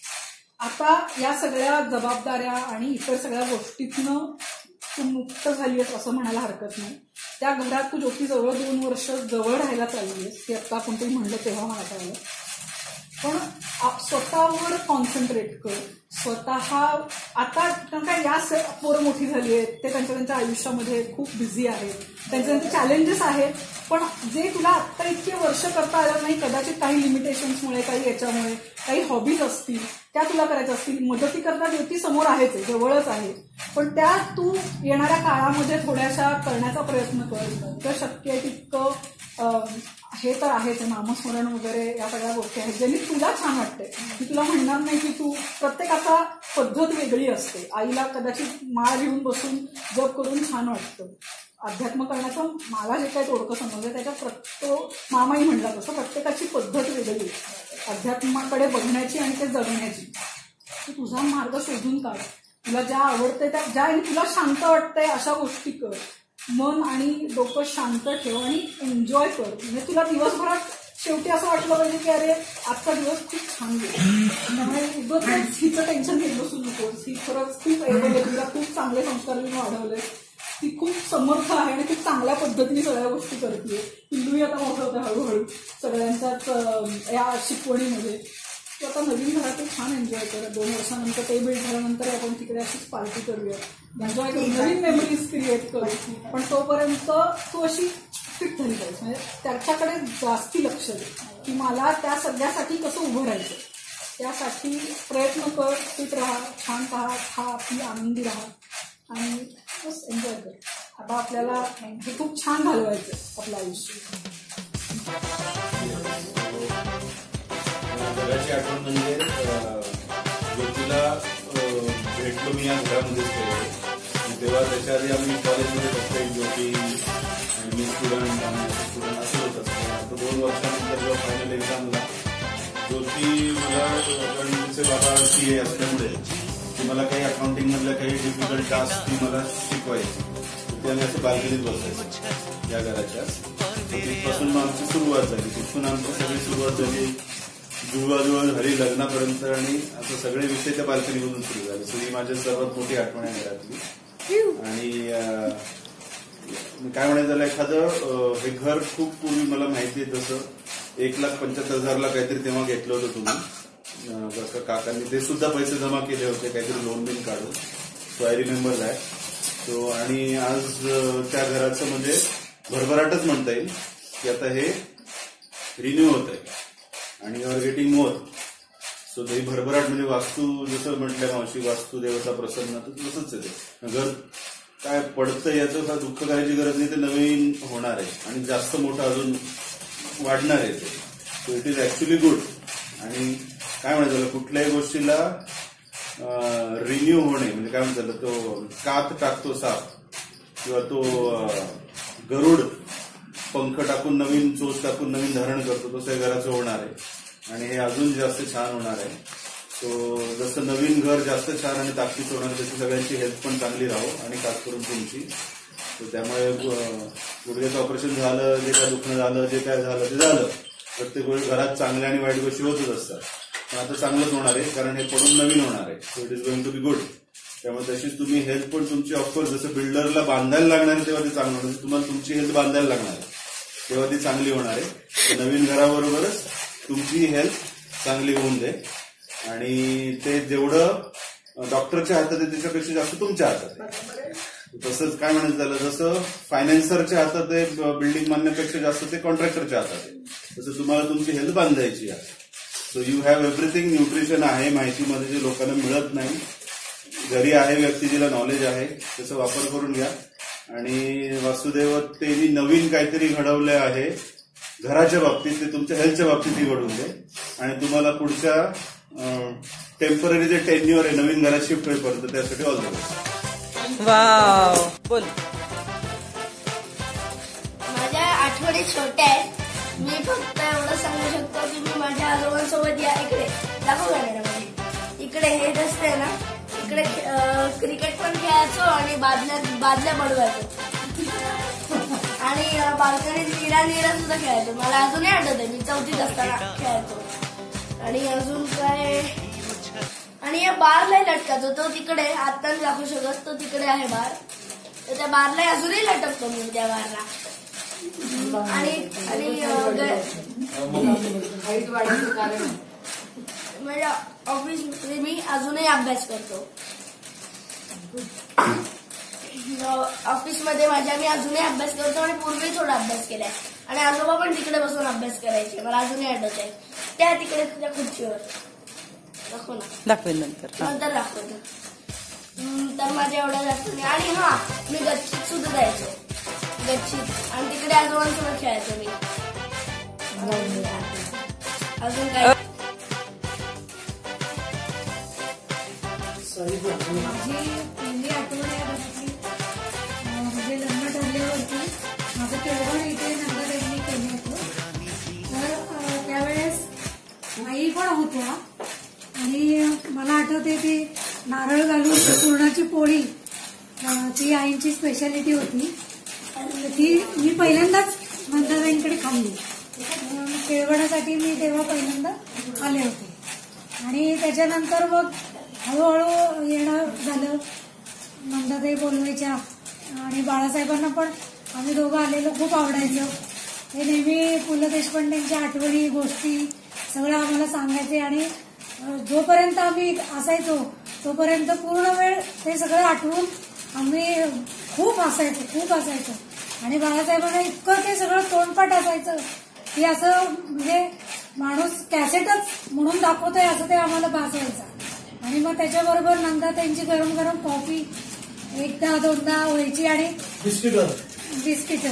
आता या सगळ्या जबाबदाऱ्या आणि इतर सगळ्या गोष्टीतनं तू मुक्त झाली आहेस असं म्हणायला हरकत नाही. त्या घरात तू ज्योती जवळ 2 वर्ष जवळ राहायला चालली आहेस, ते आता आपण तुम्ही म्हणलं तेव्हा मला कळलं. पण स्वतःवर कॉन्सन्ट्रेट कर. स्वतः आता काय या पोरं मोठी झाली आहेत, ते त्यांच्या आयुष्यामध्ये खूप बिझी आहेत, त्यांचे चॅलेंजेस आहेत, पण जे तुला आत्ता इतके वर्ष करता आलं नाही, कदाचित काही लिमिटेशन्समुळे, काही याच्यामुळे, काही हॉबीज असतील त्या तुला करायच्या असतील. मदती करता ज्योती समोर आहेच, जवळच आहे, पण त्या तू येणाऱ्या काळामध्ये थोड्याशा करण्याचा प्रयत्न कर. शक्य आहे तितकं हे तर आहेच, नामस्मरण वगैरे या सगळ्या गोष्टी आहेत ज्यांनी तुला छान वाटते. मी तुला म्हणणार नाही की तू, प्रत्येकाचा पद्धत वेगळी असते. आईला कदाचित माळ घेऊन बसून जप करून छान वाटतं. अध्यात्म करण्याचं मला जे काही तोडकं समजलं त्याच्यात तो मामाही म्हणला तसं प्रत्येकाची पद्धत वेगळी अध्यात्माकडे बघण्याची आणि ते जगण्याची. तू तुझा मार्ग शोधून काढ. तुला ज्या आवडते त्या, ज्या तुला शांत वाटतंय अशा गोष्टी कर. मन आणि डोकं शांत ठेव आणि एन्जॉय कर. म्हणजे तुला दिवसभरात शेवटी असं वाटलं पाहिजे की अरे आजचा दिवस खूप छान गेला. त्यामुळे उगाच हिचं टेन्शन घेत बसू नकोस. ही खरंच खूप एवढं तुला खूप चांगले संस्कार वाढवले. ती खूप समर्थ आहे आणि खूप चांगल्या पद्धतीने सगळ्या गोष्टी करते. पिल्लूही आता मोठं होतं हळूहळू सगळ्यांच्याच या शिकवणीमध्ये. तू आता नवीन घरात छान एन्जॉय कर. 2 वर्षानंतर ते बिल्ड झाल्यानंतर आपण तिकडे अशीच पार्टी करूया, एन्जॉय करू, नवीन मेमरीज क्रिएट करू. पण तोपर्यंत तू अशी फिट झाली पाहिजे. म्हणजे त्याच्याकडे जास्ती लक्ष दे की मला त्या सगळ्यासाठी कसं उभं राहायचं. त्यासाठी प्रयत्न कर, फिट राहा, छान राहा, खा, पी, आनंदी राहा आणि बस एन्जॉय कर. आता आपल्याला हे खूप छान घालवायचं आपलं आयुष्य. घराची आठवण म्हणजे ज्योतीला भेटलो मी या घरामध्येच केलं. तेव्हा त्याच्या आधी आम्ही कॉलेजमध्ये बघतोय ज्योती आणि मी स्टुडंट असं होत असतं. आता 2 वर्षानंतर जेव्हा फायनल एक्झामला ज्योती मला, कारण तिचे बाबा CA असल्यामुळे ती मला काही अकाउंटिंगमधल्या काही डिफिकल्ट टास्क ती मला शिकवायची. ते आम्ही असं बाल्कनीत बसायचं या घराच्या. तिथपासून मग आमची सुरुवात झाली. तिथून आमची सगळी सुरुवात झाली जुळवाजुळव झाली लग्नापर्यंत, आणि आता सगळे विषय त्या बाल्कनीमधून सुरू झाले. सो ही माझ्या सर्वात मोठी आठवण आहे घरातली. आणि काय म्हणायचं झालं, एखादं हे घर खूप पूर्वी मला माहिती आहे तसं 1,75,000 काहीतरी तेव्हा घेतलं होतं तुम्ही काकांनी. ते सुद्धा पैसे जमा केले होते काहीतरी लोन बिन काढून. So I remember that. So आणि आज त्या घराचं म्हणजे भरभराटच म्हणता येईल की आता हे रिन्यू होत आहे आणि you are getting more. So ते भरभराट म्हणजे वास्तू, जसं म्हटलं मावशी, वास्तू देवता प्रसन्न, तर तसंच आहे ते घर. काय पडतं याचं दुःख करायची गरज नाही, ते नवीन होणार आहे आणि जास्त मोठं अजून वाढणार आहे ते. So it is actually good. आणि काय म्हणायचं, कुठल्याही गोष्टीला रिन्यू होणे म्हणजे काय म्हणतात, तो कात टाकतो साप किंवा तो गरुड पंख टाकून नवीन चोच टाकून नवीन धारण करतो, तसं घराचं होणार आहे आणि हे अजून जास्त छान होणार आहे. सो जसं नवीन घर जास्त छान आणि ताकदीच होणार, तशी सगळ्यांची हेल्थ पण चांगली राहो आणि खास करून तुमची. तर त्यामुळे गुडघ्याचं ऑपरेशन झालं, जे काय दुखणं झालं, जे काय झालं ते झालं. प्रत्येक वेळी घरात चांगल्या आणि वाईट गोष्टी होतच असतात, पण आता चांगलंच होणार आहे कारण हे पडून नवीन होणार आहे. So it is going to be good. त्यामुळे तशीच तुम्ही हेल्थ पण तुमची, ऑफकोर्स जसं बिल्डरला बांधायला लागणार आहे तेव्हा ते चांगलं होणार, तुम्हाला तुमची हेल्थ बांधायला लागणार आहे तेव्हा ती चांगली होणार आहे. नवीन घराबरोबरच तुमची हेल्थ चांगली होऊन दे आणि ते जेवढं डॉक्टरच्या हातात आहे त्याच्यापेक्षा जास्त तुमच्या हातात आहे. तसंच काय म्हणायचं झालं, जसं फायनान्सरच्या हातात आहे बिल्डिंग बांधण्यापेक्षा जास्त ते कॉन्ट्रॅक्टरच्या हातात आहे, तसं तुम्हाला तुमची हेल्थ बांधायची आहे. So you have everything. Nutrition आहे माहितीमध्ये जे लोकांना मिळत नाही, घरी आहे व्यक्ती जिला नॉलेज आहे, त्याचा वापर करून घ्या. आणि वासुदेवतेनी नवीन काहीतरी घडवलं आहे घराच्या बाबतीत ते तुमच्या हेल्थच्या बाबतीत घडून दे आणि तुम्हाला पुढच्या टेम्पररी जे टेन्युअर आहे नवीन घरात शिफ्ट होईपर्यंत त्यासाठी ऑल द बेस्ट. वाव बोल. माझ्या आठवणी छोट्या आहेत. मी फक्त एवढं सांगू शकतो की मी माझ्या आजोबांसोबत या इकडे दाखवू गाण्यामध्ये इकडे हे रस्ते आहे ना इकडे क्रिकेट पण खेळायचो आणि बादल्या बनवायचो आणि बाल्कनीत निरा सुद्धा खेळायचो. मला अजूनही आठवत आहे मी 4थीत असताना खेळायचो. आणि अजून काय आणि या बारला लटकायचो तो तिकडे आता नाही दाखवू शकत तो तिकडे आहे बार तर त्या बारला अजूनही लटकतो मी त्या बारला. आणि माझ्या ऑफिसमध्ये मी अजूनही अभ्यास करतो. ऑफिसमध्ये माझ्या मी अजूनही अभ्यास करतो आणि पूर्वी थोडा अभ्यास केलाय आणि आजोबा पण तिकडे बसून अभ्यास करायचे मला अजूनही आठवत आहे. त्या तिकडे तुझ्या खुर्चीवर दाखव ना दाखवेल नंतर दाखवतो. तर माझ्या एवढ्या जास्त नाही. आणि हा मी गच्चीत सुद्धा जायचो गच्चीत आणि तिकडे आजोबांसोबत खेळायचो मी. अजून काय माझी पहिली आठवण आहे घरातली म्हणजे लग्न ठरल्यावरती माझं केळवण इथे नंदुरबारनी केलं होतं. तर त्यावेळेस आई पण होत्या आणि मला आठवते की नारळ घालून पुरणाची पोळी ती आईंची स्पेशालिटी होती. ती मी पहिल्यांदाच नंदुरबाईंकडे खाल्ली. केळवणासाठी मी तेव्हा पहिल्यांदा आले होते आणि त्याच्यानंतर मग हळूहळू येणं झालं. नंदाताई बोलवायच्या आणि बाळासाहेबांना पण आम्ही दोघं आलेलो खूप आवडायचं. ते नेहमी पु ल देशपांडेंच्या आठवणी गोष्टी सगळं आम्हाला सांगायचे आणि जोपर्यंत आम्ही असायचो तोपर्यंत पूर्ण वेळ ते सगळं आठवून आम्ही खूप हसायचो आणि बाळासाहेबांना इतकं ते सगळं तोंडपाठ असायचं की असं म्हणजे माणूस कॅसेटच म्हणून दाखवतोय असं ते आम्हाला भासायचं. आणि मग त्याच्याबरोबर नंदा त्यांची गरम गरम कॉफी एकदा दोनदा व्हायची आणि बिस्किट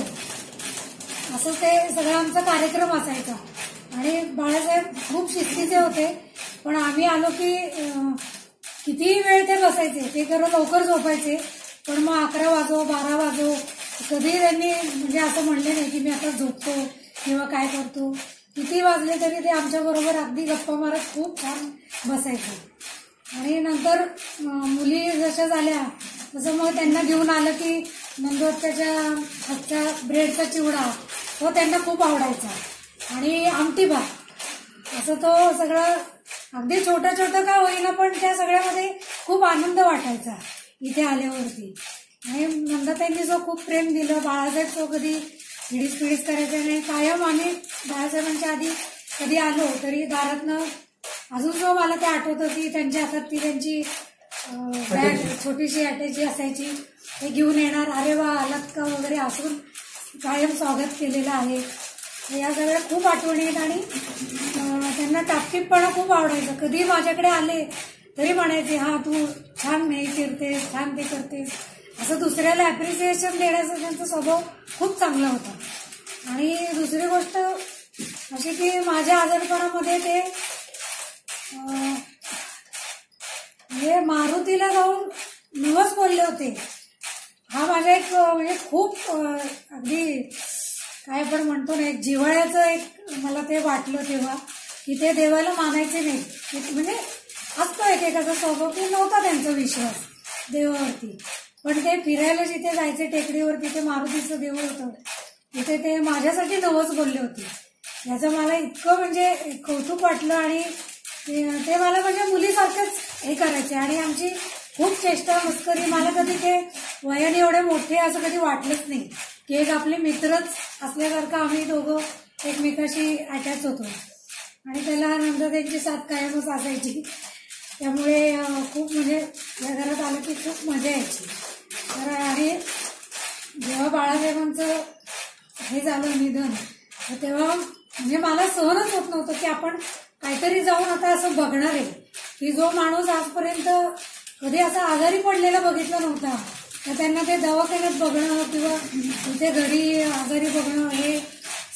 असं ते सगळं आमचा कार्यक्रम असायचा. आणि बाळासाहेब खूप शिस्तीचे होते पण आम्ही आलो की कितीही वेळ ते बसायचे. ते खरं लवकर झोपायचे पण मग 11 वाजो 12 वाजो कधी त्यांनी म्हणजे असं म्हणले नाही की मी आता झोपतो किंवा काय करतो. किती वाजले तरी ते आमच्याबरोबर अगदी गप्पा मारत खूप छान बसायचे. आणि नंतर मुली जशा झाल्या तसं मग त्यांना घेऊन आलं की नंदोत्याच्या हातचा ब्रेडचा चिवडा तो त्यांना खूप आवडायचा आणि आमटी भात असं तो सगळं अगदी छोटं छोटं का होईना पण त्या सगळ्यामध्ये खूप आनंद वाटायचा इथे आल्यावरती. आणि नंदाताईंनी जो खूप प्रेम दिलं बाळासाहेब तो कधी हिडीस करायचा नाही. कायम आम्ही बाळासाहेबांच्या आधी कधी आलो तरी दारातनं अजून जो मला ते आठवतं की त्यांच्या हातात ती त्यांची बॅग छोटीशी आट्याची असायची ते घेऊन येणार. अरे वा आलात का वगैरे असून कायम स्वागत केलेलं आहे. या सगळ्या खूप आठवणी आहेत आणि त्यांना टापटीपणा खूप आवडायचं. कधी माझ्याकडे आले तरी म्हणायचे हा तू छान नाही फिरतेस छान ते करतेस असं दुसऱ्याला ॲप्रिसिएशन देण्याचा त्यांचा स्वभाव खूप चांगला होता. आणि दुसरी गोष्ट अशी की माझ्या आजारपणामध्ये ते म्हणजे मारुतीला जाऊन नवस बोलले होते. हा माझा एक म्हणजे खूप अगदी काय आपण म्हणतो ना एक जिव्हाळ्याचं एक मला ते वाटलं तेव्हा की ते देवाला मानायचे नाही. म्हणजे असतो एकेकाचा स्वभाव की नव्हता त्यांचा विश्वास देवावरती पण ते फिरायला जिथे जायचे टेकडीवरती ते मारुतीचं देऊळ होतं तिथे ते माझ्यासाठी नवस बोलले होते. याचं मला इतकं म्हणजे कौतुक वाटलं आणि ते मला म्हणजे मुलीसारखंच हे करायचे आणि आमची खूप चेष्टा मस्करी. मला कधी ते वयाने एवढे मोठे असं कधी वाटलंच नाही की एक आपले मित्रच असल्यासारखं आम्ही दोघं एकमेकाशी अटॅच होतो. आणि त्याला नंतर त्यांची साथ कायमच असायची त्यामुळे खूप म्हणजे या घरात आलं की खूप मजा यायची. तर आणि जेव्हा बाळासाहेबांचं हे झालं निधन तेव्हा म्हणजे मला सहनच होत नव्हतं की आपण काहीतरी जाऊन आता असं बघणार आहे की जो माणूस आजपर्यंत कधी असा आजारी पडलेला बघितला नव्हता तर त्यांना ते दवाखान्यात बघणं किंवा तिथे घरी आजारी बघणं हे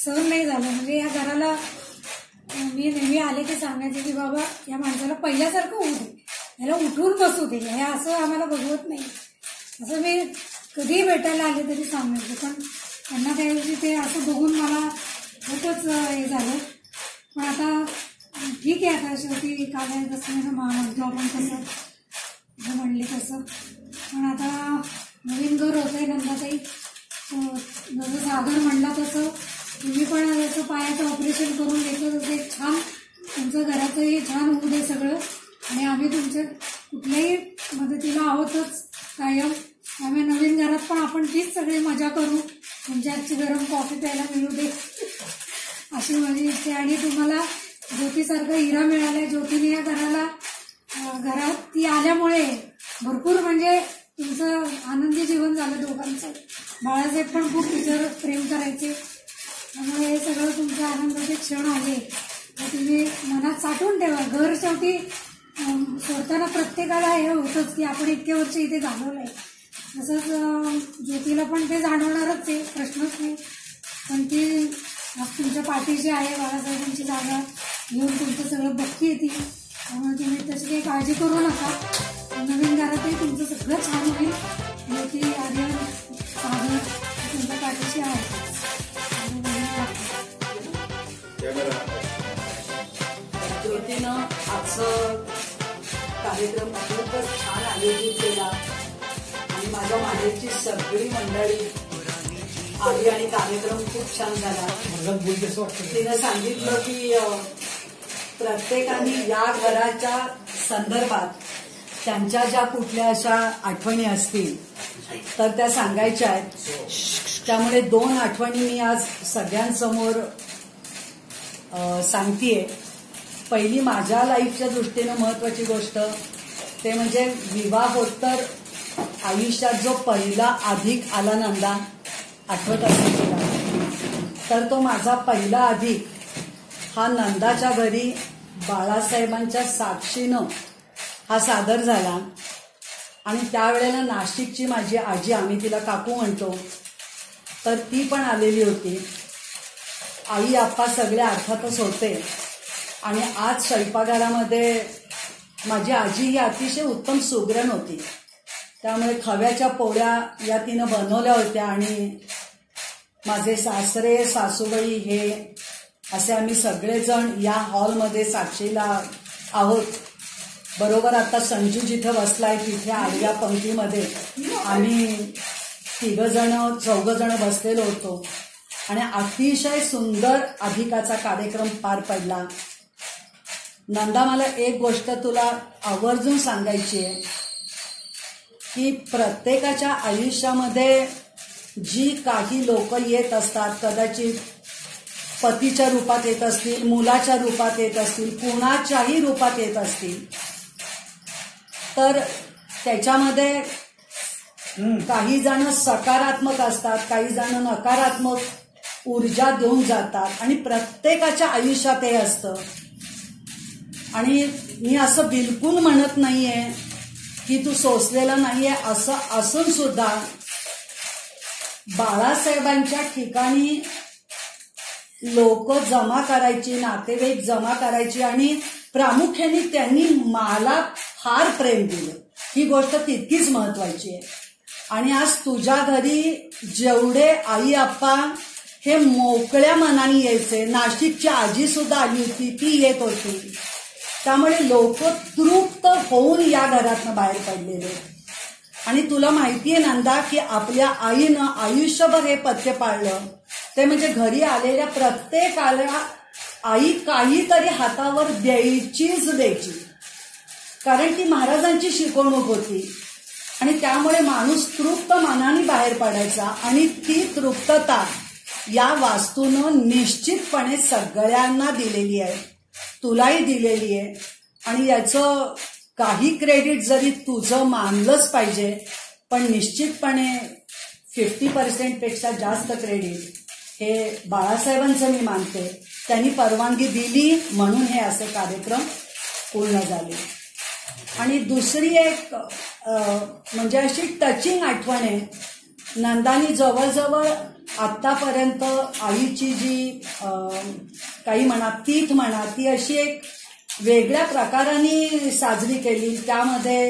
सहन नाही झालं. म्हणजे या घराला मी नेहमी आले की सांगायचे की बाबा या माणसाला पहिल्यासारखं होऊ दे, याला उठून बसू दे, हे असं आम्हाला बघवत नाही. असं मी कधीही भेटायला आले तरी सांगायचे. पण त्यांना त्याऐवजी ते असं बघून मला खूपच हे झालं. पण आता ठीक आहे, आता शेवटी काय कसं म्हणतो आपण कसं म्हणले तसं. पण आता नवीन घर होतंय नंदाताई, जसं सागर म्हणला तसं तुम्ही पण जसं पायाचं ऑपरेशन करून घेतलं तसं एक छान तुमचं घराचंही छान होऊ दे सगळं. आणि आम्ही तुमच्या कुठल्याही मदतीला आहोतच कायम. त्यामुळे नवीन घरात पण आपण तीच सगळी मजा करू, तुमच्या आजची गरम कॉफी प्यायला मिळू दे अशी माझी इच्छा. आणि तुम्हाला ज्योतीसारखा हिरा मिळालाय. ज्योतीने या घरात ती आल्यामुळे भरपूर म्हणजे तुमचं आनंदी जीवन झालं दोघांचं. बाळासाहेब पण खूप तिच्यावर प्रेम करायचे, त्यामुळे हे सगळं तुमचे आनंदाचे क्षण आले तर तुम्ही मनात साठवून ठेवा. घर शेवटी सोडताना प्रत्येकाला हे होतंच की आपण इतके वर्ष इथे घालवलंय. तसंच ज्योतीला पण ते जाणवणारच आहे, प्रश्नच नाही. पण ती आज तुमच्या पाठीशी आहे, बाळासाहेबांची जागा घेऊन तुमचं सगळं बघती येते. त्यामुळे तुम्ही तशी काही काळजी करू नका. नवीन घरातही तुमचं सगळं छान होईल. ज्योती, आर्यन, सागर तुमच्या पाठीशी आहे. ज्योतीनं आजचं कार्यक्रम खूपच छान आयोजित केला आणि माझ्या माहेरची सगळी मंडळी आली आणि कार्यक्रम खूप छान झाला. तिनं सांगितलं की प्रत्येकाने या घराच्या संदर्भात त्यांच्या ज्या कुठल्या अशा आठवणी असतील तर त्या सांगायच्या आहेत. त्यामुळे 2 आठवणी मी आज सगळ्यांसमोर सांगतेय. पहिली माझ्या लाईफच्या दृष्टीनं महत्वाची गोष्ट ते म्हणजे विवाहोत्तर आयुष्यात जो पहिला अधिक आला नंदा, आठवत असेल तुला, तर तो माझा पहिला अधिक हा नंदाच्या घरी बाळासाहेबांच्या साक्षीनं हा सादर झाला. आणि त्यावेळेला नाशिकची माझी आजी, आम्ही तिला काकू म्हणतो, तर ती पण आलेली होती. आई आप्पा सगळे अर्थातच होते. आणि आज स्वयंपाकघरामध्ये माझी आजी ही अतिशय उत्तम सुगरण होती. त्यामुळे खव्याच्या पोळ्या या तिनं बनवल्या होत्या. आणि माझे सासरे सासूबाई हे असे आम्ही सगळेजण या हॉलमध्ये साक्षीला आहोत. बरोबर आता संजू जिथं बसलाय तिथे आडव्या पंक्तीमध्ये आम्ही 3-4 बसलेलो होतो. आणि अतिशय सुंदर अधिकाचा कार्यक्रम पार पडला. नंदा, मला एक गोष्ट तुला आवर्जून सांगायची आहे की प्रत्येकाच्या आयुष्यामध्ये जी काही लोक येत असतात, कदाचित पतीच्या रूपात येत असतील, मुलाच्या रूपात येत असतील, कुणाच्याही रूपात येत असतील, तर त्याच्यामध्ये काही जण सकारात्मक असतात, काही जण नकारात्मक ऊर्जा देऊन जातात. आणि प्रत्येकाच्या आयुष्यात हे असतं. आणि मी असं बिलकुल म्हणत नाहीये की तू सोसलेलं नाहीये. असं असून सुद्धा बाळासाहेबांच्या ठिकाणी लोक जमा करायची, नातेवाईक जमा करायची आणि प्रामुख्याने त्यांनी मला फार प्रेम दिलं. ही गोष्ट तितकीच महत्वाची आहे. आणि आज तुझ्या घरी जेवढे आई आप्पा हे मोकळ्या मनाने यायचे, नाशिकची आजी सुद्धा आली होती, ती येत होती. त्यामुळे लोक तृप्त होऊन या घरातनं बाहेर पडलेले. आणि तुला माहितीये नंदा की आपल्या आईनं आयुष्यभर हे पथ्य पाळलं, ते म्हणजे घरी आलेल्या प्रत्येकाला आई काहीतरी हातावर द्यायचीच द्यायची. कारण ती महाराजांची शिकवणूक होती. आणि त्यामुळे माणूस तृप्त मनाने बाहेर पडायचा. आणि ती तृप्तता या वास्तूनं निश्चितपणे सगळ्यांना दिलेली आहे, तुलाही दिलेली आहे. आणि याचं काही क्रेडिट जरी तुझं मानलंच पाहिजे, पण निश्चितपणे 50% पेक्षा जास्त क्रेडिट हे बाळासाहेबांचं मी मानते. त्यांनी परवानगी दिली म्हणून हे असे कार्यक्रम पूर्ण झाले. आणि दुसरी एक म्हणजे अशी टचिंग आठवण आहे नंदानी जवळजवळ आतापर्यंत आईची जी काही म्हणा तीथ म्हणा ती अशी एक वेगळ्या प्रकाराने साजरी केली. त्यामध्ये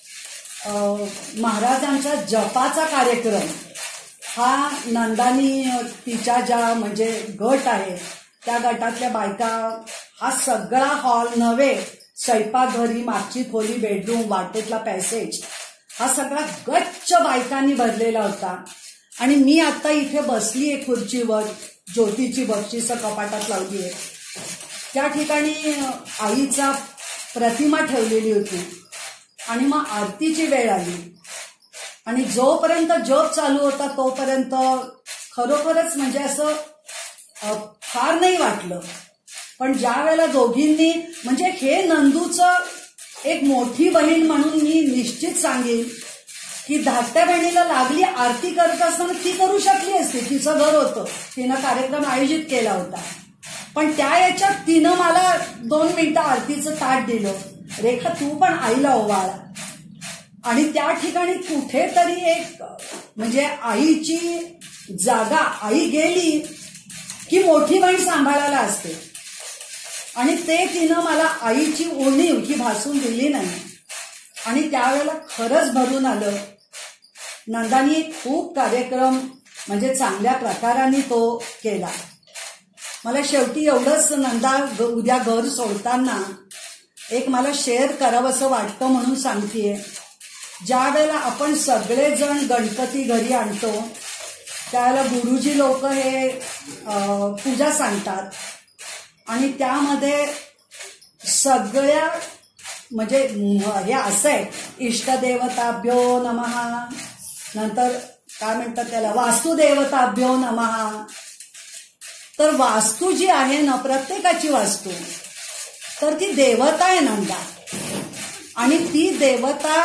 महाराजांचा जपाचा कार्यक्रम हा नंदानी तिच्या ज्या म्हणजे गट आहे त्या गटातल्या बायका हा सगळा हॉल नव्हे, स्वयंपाकघरी, मागची खोली, बेडरूम, वाटेतला पॅसेज हा सगळा गच्च बायकांनी भरलेला होता. आणि मी आता इथे बसली आहे खुर्चीवर, ज्योतीची बक्षीस कपाटात लावली आहे. त्या ठिकाणी आईचा प्रतिमा ठेवलेली होती आणि मग आरतीची वेळ आली आणि जोपर्यंत जप चालू होता तोपर्यंत खरोखरच म्हणजे असं फार नाही वाटलं. पण ज्या वेळेला दोघींनी म्हणजे हे नंदूचं एक मोठी बहीण म्हणून मी निश्चित सांगेन की धाकट्या बहिणीला लागली आरती करत असताना ती करू शकली असती, तिचं घर होतं, तिनं कार्यक्रम आयोजित केला होता. पण त्या याच्यात तिनं मला 2 मिनिटं आरतीचं ताट दिलं, रेखा तू पण आईला ओवाळ. आणि त्या ठिकाणी कुठेतरी एक म्हणजे आईची जागा, आई गेली की मोठी बहीण सांभाळायला असते आणि ते तिनं मला आईची उणीव ही भासून दिली नाही. आणि त्यावेळेला खरंच भरून आलं. नंदानी खूप कार्यक्रम म्हणजे चांगल्या प्रकाराने तो केला. मला शेवटी एवढंच नंदा उद्या घर सोडताना एक मला शेअर करावंसं वाटतं म्हणून सांगतेय. ज्या वेळेला आपण सगळेजण गणपती घरी आणतो त्यावेळेला गुरुजी लोक हे पूजा सांगतात आणि त्यामध्ये सगळ्या म्हणजे हे असं आहे, इष्टदेवताभ्यो नमः, नंतर काय म्हणतात त्याला वास्तुदेवताभ्यो नमः. तर वास्तू जी आहे ना, प्रत्येकाची वास्तू, तर ती देवता आहे नंदा. आणि ती देवता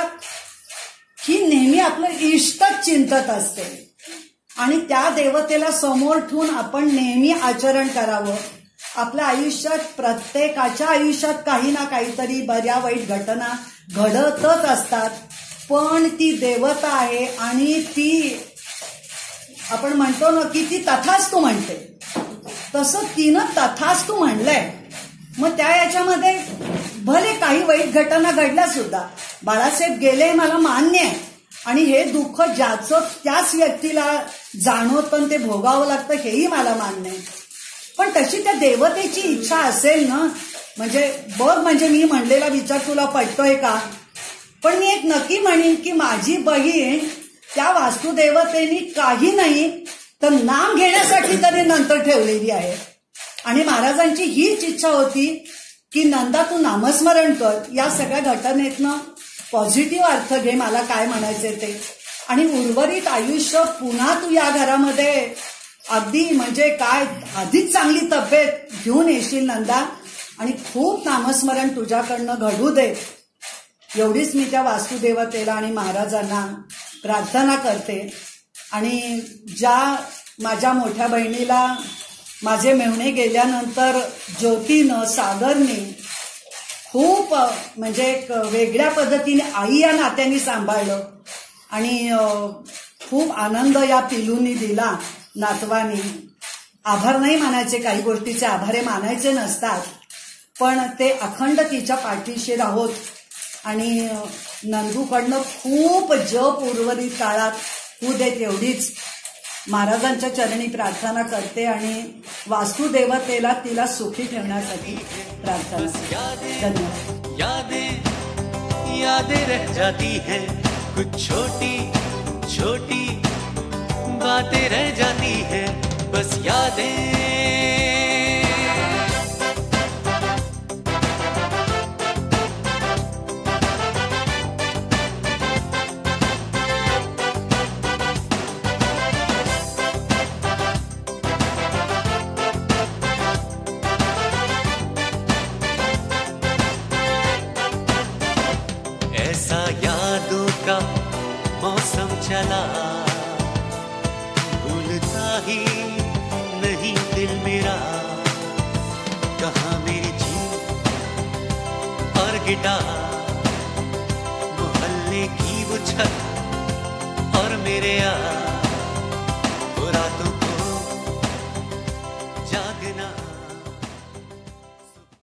ही नेहमी आपलं इष्टच चिंतत असते आणि त्या देवतेला समोर ठेवून आपण नेहमी आचरण करावं. आपल्या आयुष्यात प्रत्येकाच्या आयुष्यात काही ना काहीतरी बऱ्या वाईट घटना घडतच असतात, पण ती देवता आहे आणि ती आपण म्हणतो ना की ती तथास्तु म्हणते, तसं तिनं तथास्तु म्हणलंय. मग त्या याच्यामध्ये भले काही वाईट घटना घडल्या सुद्धा, बाळासाहेब गेले मला मान्य आहे आणि हे दुःख ज्याचं त्याच व्यक्तीला जाणवतं ते भोगावं लागतं हेही मला मान्य आहे. पण तशी त्या देवतेची इच्छा असेल ना, म्हणजे बघ म्हणजे मी म्हणलेला विचार तुला पटतोय का. पण मी एक नक्की म्हणेन की माझी बहीण त्या वास्तुदेवतेनी काही नाही तर नाम घेण्यासाठी तरी नंतर ठेवलेली आहे. आणि महाराजांची हीच इच्छा होती की नंदा तू नामस्मरण कर, या सगळ्या घटनेतनं पॉझिटिव्ह अर्थ घे, मला काय म्हणायचे ते, आणि उर्वरित आयुष्य पुन्हा तू या घरामध्ये अगदी म्हणजे काय अधिक चांगली तब्येत घेऊन येशील नंदा, आणि खूप नामस्मरण तुझ्याकडनं घडू दे. एवढीच मी त्या वास्तुदेवतेला आणि महाराजांना प्रार्थना करते. आणि ज्या माझ्या मोठ्या बहिणीला माझे मेव्हणे गेल्यानंतर ज्योतीनं, सागरने खूप म्हणजे एक वेगळ्या पद्धतीने आई या नात्याने सांभाळलं आणि खूप आनंद या पिलूंनी दिला नातवानी. आभार नाही मानायचे, काही गोष्टीचे आभारे मानायचे नसतात, पण ते अखंड तिच्या पाठीशी राहोत. आणि नंदूकडनं खूप जप उर्वरित काळात होऊ देत एवढीच महाराजांच्या चरणी प्रार्थना करते आणि वास्तुदेवतेला तिला सुखी ठेवण्यासाठी प्रार्थना. धन्यवाद. यादें रह जाती हैं, कुछ छोटी छोटी बातें रह जाती हैं, बस यादें. ऐसा यादों का मौसम चला, भूलता ही नहीं दिल मेरा. कहाँ मेरी जीत और गिटार, मोहल्ले की वो छत और मेरे यार.